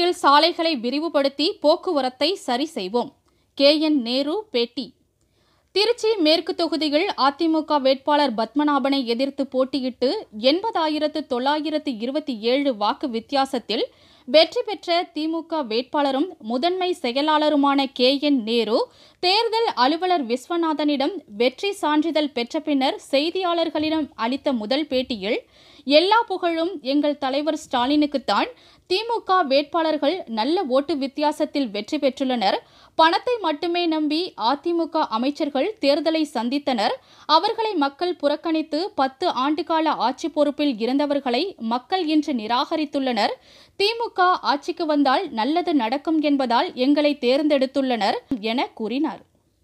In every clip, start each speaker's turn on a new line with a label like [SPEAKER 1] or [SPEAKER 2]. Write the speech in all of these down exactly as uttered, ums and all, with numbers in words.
[SPEAKER 1] பகுதியில் சாலைகளை விரிவுபடுத்தி போக்குவரத்தை சரி செய்வோம். கே என் நேரு பேட்டி. திருச்சி மேற்கு தொகுதியில் அதிமுக வேட்பாளர் பத்மநாபனை எதிர்த்து போட்டியிட்டு எண்பதாயிரத்து தொள்ளாயிரத்து இருபத்தி ஏழு வாக்கு வித்தியாசத்தில் வெற்றி பெற்ற திமுக வேட்பாளரும் முதன்மை செயலாளருமான கே என் நேரு தேர்தல் அலுவலர் விஸ்வநாதனிடம் வெற்றி சான்றிதழ் பெற்ற பின்னர் செய்தியாளர்களிடம் அளித்த முதல் பேட்டியில், எல்லா புகழும் எங்கள் தலைவர் ஸ்டாலினுக்குத்தான். திமுக வேட்பாளர்கள் நல்ல ஓட்டு வித்தியாசத்தில் வெற்றி பெற்றுள்ளனர். பணத்தை மட்டுமே நம்பி அதிமுக அமைச்சர்கள் தேர்தலை சந்தித்தனர். அவர்களை மக்கள் புறக்கணித்து பத்து ஆண்டுகால ஆட்சி பொறுப்பில் இருந்தவர்களை மக்கள் இன்று நிராகரித்துள்ளனர். திமுக ஆட்சிக்கு வந்தால் நல்லது நடக்கும் என்பதால் எங்களை தேர்ந்தெடுத்துள்ளனர் என கூறினார்.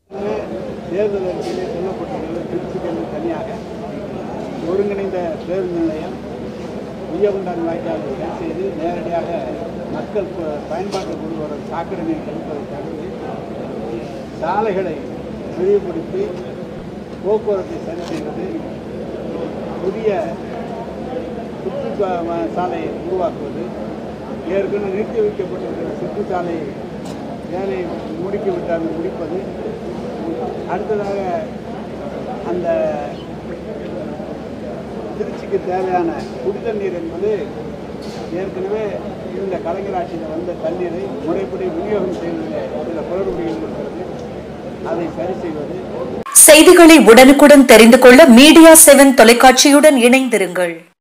[SPEAKER 2] ஒருங்கிணைந்த பேருந்து நிலையம் உயர்குண்டான் வாய்க்காலை சரி செய்து நேரடியாக மக்கள் பயன்பாட்டுக்கு கொண்டு வர சாக்கடை நீர் கழிப்பதை தடுத்து சாலைகளை விரிவுபடுத்தி போக்குவரத்தை சரி செய்வது, புதிய சுற்று சாலையை உருவாக்குவது, ஏற்கனவே நிறுத்தி வைக்கப்பட்டிருக்கிற சுற்றுச்சாலை வேலையை முடுக்கிவிட்டால் முடிப்பது, அடுத்ததாக அந்த திருச்சிக்கு தேவையான குடிநீர் நீர் என்பது ஏற்கனவே இந்த கலைஞர் ஆட்சியில் வந்த தண்ணீரை முறைப்படி விநியோகம் செய்வதில் சில குளறுபடிகள் இருக்கிறது. அதை சரி செய்வது.
[SPEAKER 3] செய்திகளை உடனுக்குடன் தெரிந்து கொள்ள மீடியா செவன் தொலைக்காட்சியுடன் இணைந்திருங்கள்.